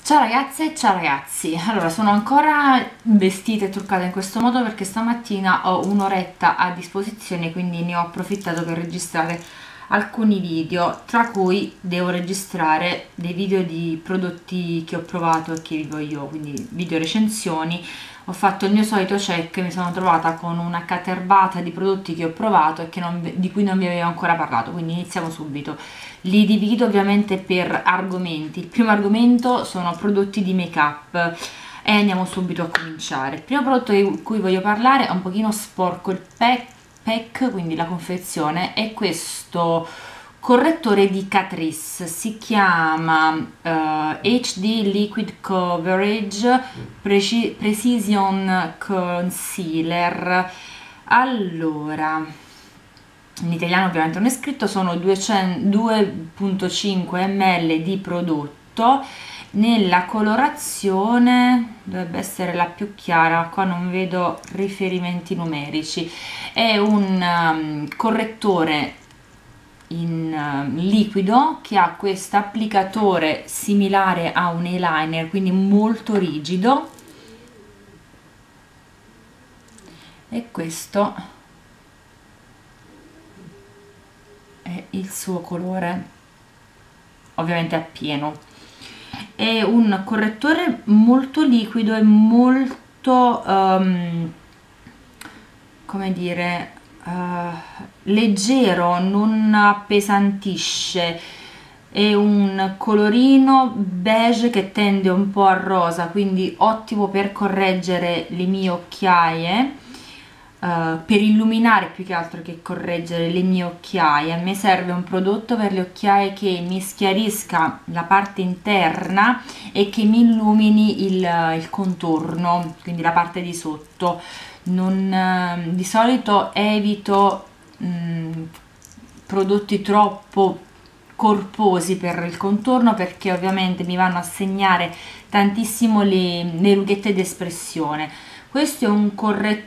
Ciao ragazze e ciao ragazzi, allora sono ancora vestita e truccata in questo modo perché stamattina ho un'oretta a disposizione, quindi ne ho approfittato per registrare alcuni video, tra cui devo registrare dei video di prodotti che ho provato e che vivo io, quindi video recensioni. Ho fatto il mio solito check, mi sono trovata con una caterbata di prodotti che ho provato e che di cui non vi avevo ancora parlato, quindi iniziamo subito. Li divido ovviamente per argomenti. Il primo argomento sono prodotti di make up e andiamo subito a cominciare. Il primo prodotto di cui voglio parlare è un pochino sporco il pack, quindi la confezione, è questo correttore di Catrice, si chiama HD Liquid Coverage Precision Concealer. Allora, in italiano ovviamente non è scritto, sono 2,5 ml di prodotto. Nella colorazione dovrebbe essere la più chiara, qua non vedo riferimenti numerici. È un correttore in liquido che ha questo applicatore similare a un eyeliner, quindi molto rigido, e questo è il suo colore, ovviamente a pieno. È un correttore molto liquido e molto come dire, leggero, non appesantisce. È un colorino beige che tende un po' a rosa, quindi ottimo per correggere le mie occhiaie, per illuminare più che altro che correggere le mie occhiaie. A me serve un prodotto per le occhiaie che mi schiarisca la parte interna e che mi illumini il contorno, quindi la parte di sotto. Di solito evito prodotti troppo corposi per il contorno, perché ovviamente mi vanno a segnare tantissimo le rughette d'espressione. Questo è un correttore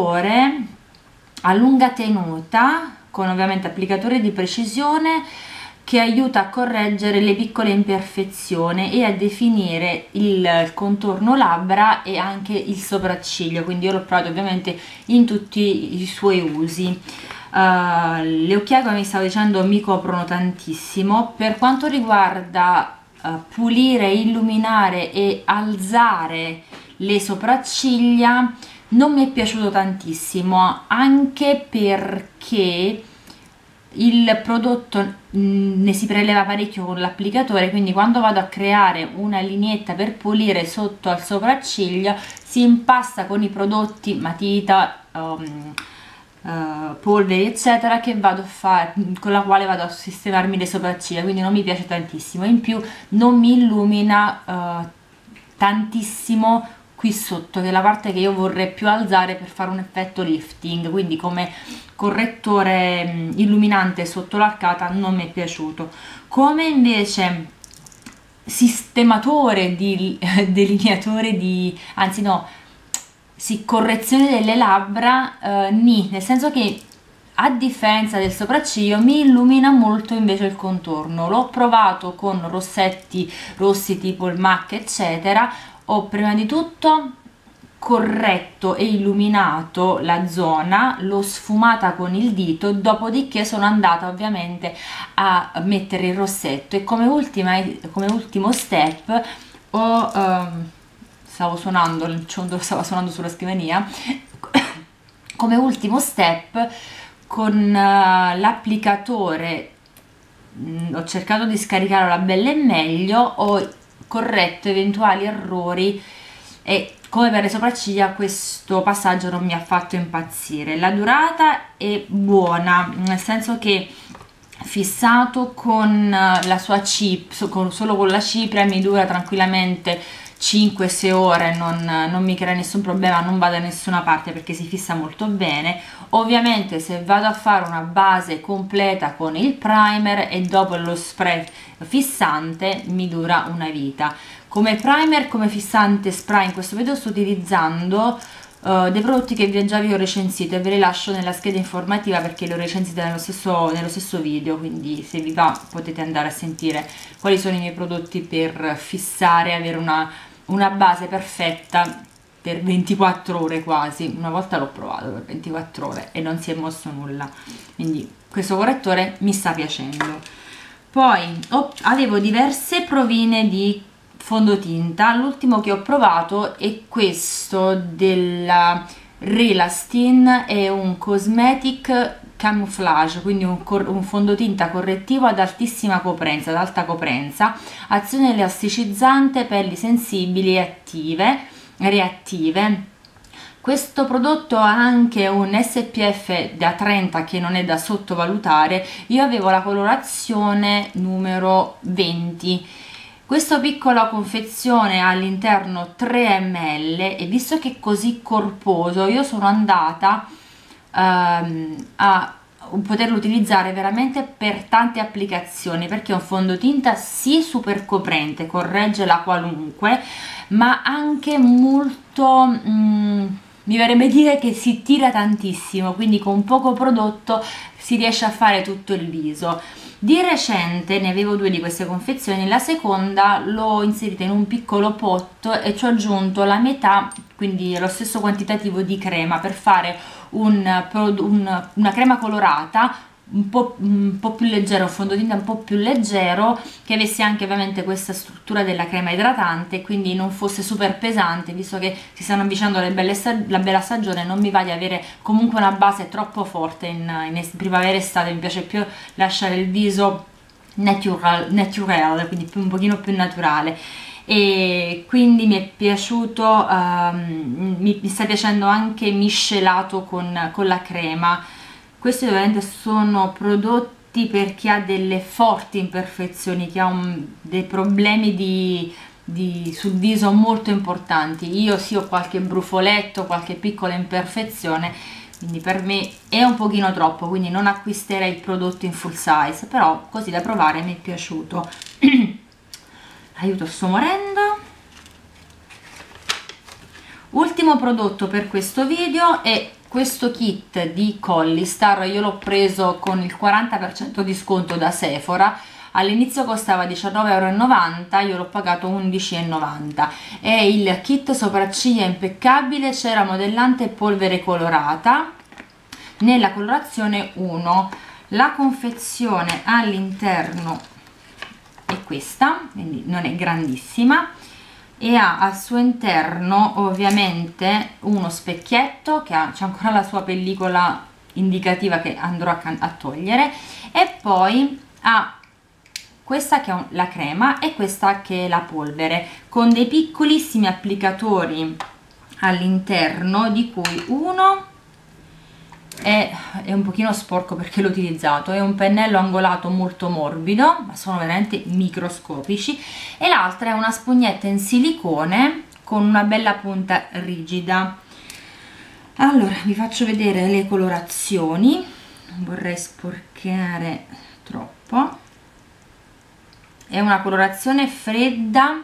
a lunga tenuta con ovviamente applicatore di precisione che aiuta a correggere le piccole imperfezioni e a definire il contorno labbra e anche il sopracciglio, quindi io l'ho provato ovviamente in tutti i suoi usi. Le occhiaie, come vi stavo dicendo, mi coprono tantissimo. Per quanto riguarda pulire, illuminare e alzare le sopracciglia, non mi è piaciuto tantissimo, anche perché il prodotto ne si preleva parecchio con l'applicatore, quindi quando vado a creare una lineetta per pulire sotto al sopracciglio si impasta con i prodotti matita, polveri eccetera, che vado a fare, con la quale vado a sistemarmi le sopracciglia, quindi non mi piace tantissimo. In più non mi illumina tantissimo qui sotto, che è la parte che io vorrei più alzare per fare un effetto lifting, quindi come correttore illuminante sotto l'arcata non mi è piaciuto. Come invece sistematore delineatore anzi no, sì, correzione delle labbra, nel senso che a differenza del sopracciglio mi illumina molto invece il contorno. L'ho provato con rossetti rossi tipo il MAC eccetera. Ho prima di tutto corretto e illuminato la zona, l'ho sfumata con il dito, dopodiché sono andata ovviamente a mettere il rossetto e come ultimo step stavo suonando, il ciondolo stava suonando sulla scrivania. Come ultimo step, con l'applicatore ho cercato di scaricarlo la bella e meglio, ho corretto eventuali errori e come per le sopracciglia questo passaggio non mi ha fatto impazzire. La durata è buona, nel senso che fissato con la sua chip, solo con la cipria mi dura tranquillamente 5-6 ore, non mi crea nessun problema, non vado da nessuna parte perché si fissa molto bene. Ovviamente se vado a fare una base completa con il primer e dopo lo spray fissante mi dura una vita. Come primer, come fissante spray in questo video sto utilizzando dei prodotti che già vi ho recensito e ve li lascio nella scheda informativa perché li ho recensiti nello stesso video, quindi se vi va potete andare a sentire quali sono i miei prodotti per fissare, avere una base perfetta per 24 ore quasi. Una volta l'ho provato per 24 ore e non si è mosso nulla, quindi questo correttore mi sta piacendo. Poi avevo diverse provine di fondotinta, l'ultimo che ho provato è questo della Relastin, è un cosmetic camouflage, quindi un fondotinta correttivo ad altissima coprenza, ad alta coprenza, azione elasticizzante, pelli sensibili e reattive. Questo prodotto ha anche un SPF da 30 che non è da sottovalutare. Io avevo la colorazione numero 20. Questa piccola confezione ha all'interno 3 ml e visto che è così corposo io sono andata a poterlo utilizzare veramente per tante applicazioni, perché è un fondotinta sì super coprente, corregge la qualunque, ma anche molto mi verrebbe dire che si tira tantissimo, quindi con poco prodotto si riesce a fare tutto il viso. Di recente ne avevo 2 di queste confezioni, la seconda l'ho inserita in un piccolo pot e ci ho aggiunto la metà, quindi lo stesso quantitativo di crema per fare una crema colorata un po' più leggero, un fondotinta un po' più leggero, che avesse anche ovviamente questa struttura della crema idratante, quindi non fosse super pesante, visto che si stanno avvicinando la bella stagione. Non mi va di avere comunque una base troppo forte in primavera estate, mi piace più lasciare il viso natural, quindi un pochino più naturale. E quindi mi è piaciuto, mi sta piacendo anche miscelato con la crema. Questi ovviamente sono prodotti per chi ha delle forti imperfezioni, chi ha dei problemi sul viso molto importanti. Io sì, ho qualche brufoletto, qualche piccola imperfezione, quindi per me è un pochino troppo, quindi non acquisterei il prodotto in full size, però così da provare mi è piaciuto. Aiuto, sto morendo. Ultimo prodotto per questo video è questo kit di Collistar. Io l'ho preso con il 40% di sconto da Sephora, all'inizio costava 19,90 €, io l'ho pagato 11,90 €. È il kit sopracciglia impeccabile, cera modellante e polvere colorata nella colorazione 1. La confezione all'interno è questa, quindi non è grandissima, e ha al suo interno ovviamente uno specchietto che c'è ancora la sua pellicola indicativa che andrò a togliere, e poi ha questa che è la crema e questa che è la polvere, con dei piccolissimi applicatori all'interno, di cui uno è un pochino sporco perché l'ho utilizzato, è un pennello angolato molto morbido, ma sono veramente microscopici, e l'altra è una spugnetta in silicone con una bella punta rigida. Allora vi faccio vedere le colorazioni, non vorrei sporcare troppo. È una colorazione fredda.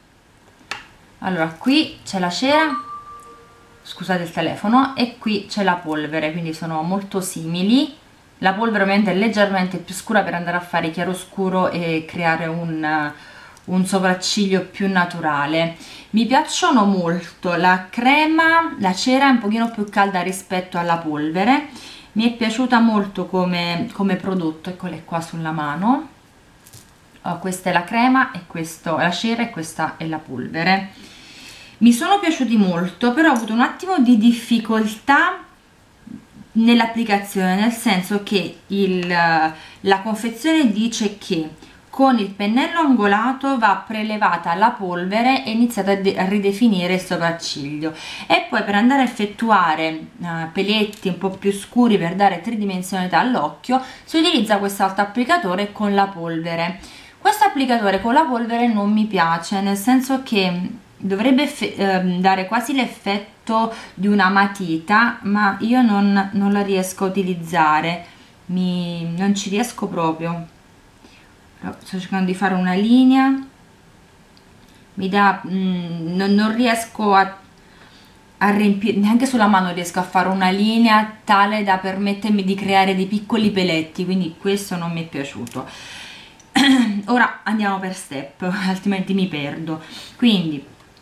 Allora qui c'è la cera, scusate il telefono, e qui c'è la polvere, quindi sono molto simili. La polvere ovviamente è leggermente più scura per andare a fare chiaroscuro e creare un sopracciglio più naturale. Mi piacciono molto la crema, la cera è un pochino più calda rispetto alla polvere, mi è piaciuta molto come prodotto. Eccole qua sulla mano. Questa è la crema e questa è la cera e questa è la polvere. Mi sono piaciuti molto, però ho avuto un attimo di difficoltà nell'applicazione, nel senso che la confezione dice che con il pennello angolato va prelevata la polvere e iniziate a ridefinire il sopracciglio, e poi per andare a effettuare peletti un po' più scuri per dare tridimensionalità all'occhio si utilizza quest'altro applicatore con la polvere. Questo applicatore con la polvere non mi piace, nel senso che dovrebbe dare quasi l'effetto di una matita, ma io non la riesco a utilizzare, non ci riesco proprio. Però sto cercando di fare una linea, mi dà non riesco a riempire, neanche sulla mano riesco a fare una linea tale da permettermi di creare dei piccoli peletti, quindi questo non mi è piaciuto. Ora andiamo per step, altrimenti mi perdo. Quindi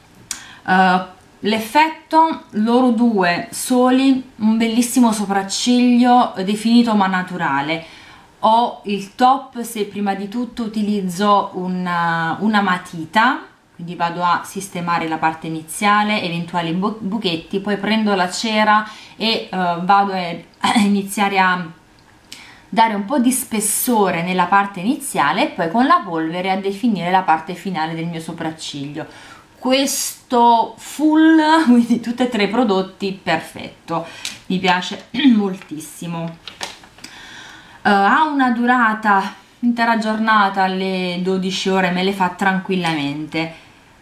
l'effetto, loro due soli, un bellissimo sopracciglio definito ma naturale. Ho il top se prima di tutto utilizzo una matita, quindi vado a sistemare la parte iniziale, eventuali buchetti, poi prendo la cera e vado a iniziare a dare un po' di spessore nella parte iniziale e poi con la polvere a definire la parte finale del mio sopracciglio. Questo full, quindi tutti e tre i prodotti, perfetto, mi piace moltissimo. Ha una durata intera giornata, alle 12 ore me le fa tranquillamente.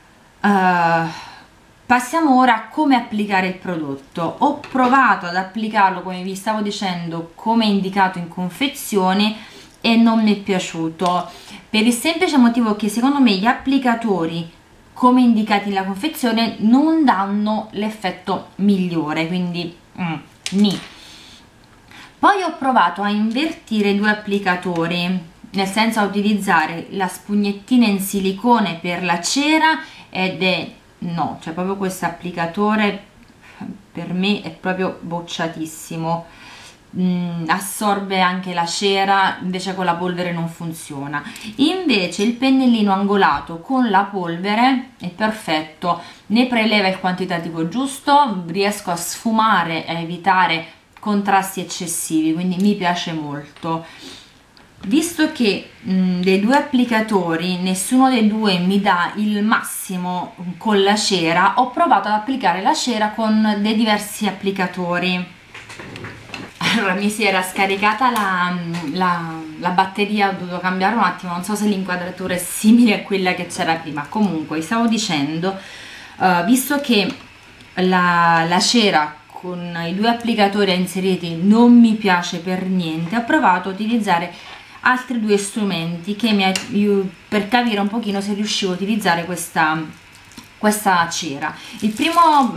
Passiamo ora a come applicare il prodotto. Ho provato ad applicarlo, come vi stavo dicendo, come indicato in confezione e non mi è piaciuto, per il semplice motivo che secondo me gli applicatori come indicati nella confezione non danno l'effetto migliore, quindi ni. Poi ho provato a invertire i due applicatori, nel senso a utilizzare la spugnettina in silicone per la cera ed è no, cioè proprio questo applicatore per me è proprio bocciatissimo, assorbe anche la cera, invece con la polvere non funziona. Invece il pennellino angolato con la polvere è perfetto, ne preleva il quantitativo giusto, riesco a sfumare e a evitare contrasti eccessivi, quindi mi piace molto. Visto che dei due applicatori nessuno dei due mi dà il massimo con la cera, ho provato ad applicare la cera con dei diversi applicatori. Allora mi si era scaricata la batteria, ho dovuto cambiare un attimo, non so se l'inquadratura è simile a quella che c'era prima. Comunque stavo dicendo, visto che la cera con i due applicatori inseriti non mi piace per niente, ho provato a utilizzare altri due strumenti che per capire un pochino se riuscivo a utilizzare questa cera. Il primo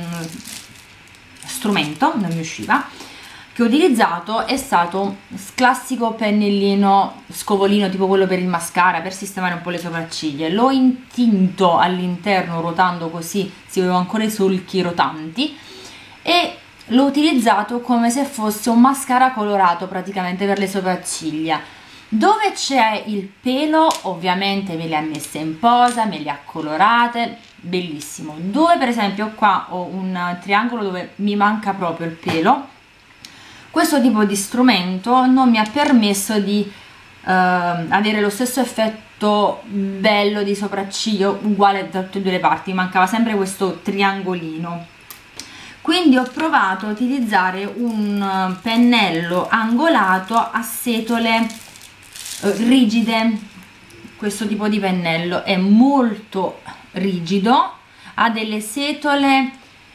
strumento, non mi usciva, che ho utilizzato è stato classico pennellino scovolino tipo quello per il mascara, per sistemare un po' le sopracciglia. L'ho intinto all'interno ruotando, così si vedono ancora i solchi rotanti, e l'ho utilizzato come se fosse un mascara colorato praticamente per le sopracciglia. Dove c'è il pelo ovviamente me le ha messe in posa, me le ha colorate, bellissimo. Dove per esempio qua ho un triangolo dove mi manca proprio il pelo, questo tipo di strumento non mi ha permesso di avere lo stesso effetto bello di sopracciglio uguale da tutte e due le parti, mancava sempre questo triangolino. Quindi ho provato a utilizzare un pennello angolato a setole rigide. Questo tipo di pennello è molto rigido, ha delle setole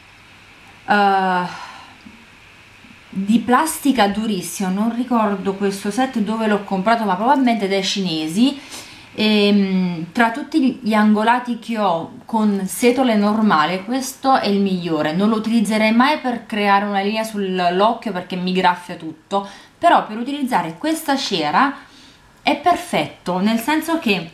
di plastica durissima, non ricordo questo set dove l'ho comprato, ma probabilmente dai cinesi. Tra tutti gli angolati che ho con setole normale, questo è il migliore. Non lo utilizzerei mai per creare una linea sull'occhio perché mi graffia tutto, però per utilizzare questa cera è perfetto, nel senso che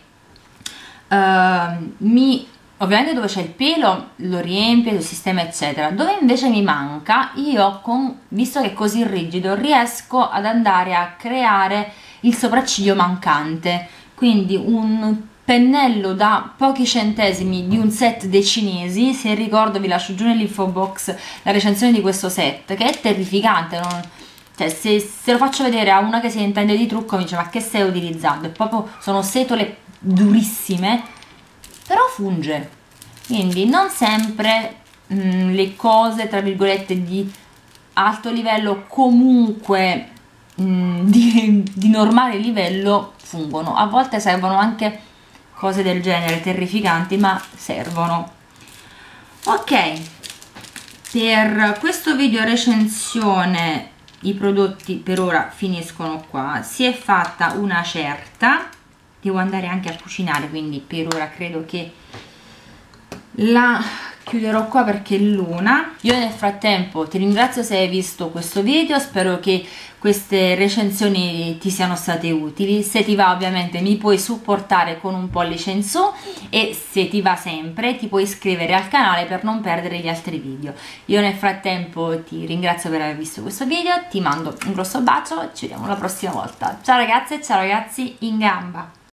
ovviamente dove c'è il pelo lo riempie, lo sistema eccetera. Dove invece mi manca, io visto che è così rigido riesco ad andare a creare il sopracciglio mancante. Quindi un pennello da pochi centesimi di un set dei cinesi, se ricordo vi lascio giù nell'info box la recensione di questo set, che è terrificante, cioè se lo faccio vedere a una che si intende di trucco mi dice ma che stai utilizzando? E proprio sono setole durissime, però funge. Quindi non sempre le cose tra virgolette di alto livello, comunque di normale livello, fungono. A volte servono anche cose del genere terrificanti, ma servono. Ok, per questo video recensione i prodotti per ora finiscono qua. Si è fatta una certa, devo andare anche a cucinare, quindi per ora credo che la chiuderò qua perché è l'una. Io nel frattempo ti ringrazio se hai visto questo video, spero che queste recensioni ti siano state utili. Se ti va ovviamente mi puoi supportare con un pollice in su, e se ti va sempre ti puoi iscrivere al canale per non perdere gli altri video. Io nel frattempo ti ringrazio per aver visto questo video, ti mando un grosso bacio, ci vediamo la prossima volta. Ciao ragazze e ciao ragazzi, in gamba!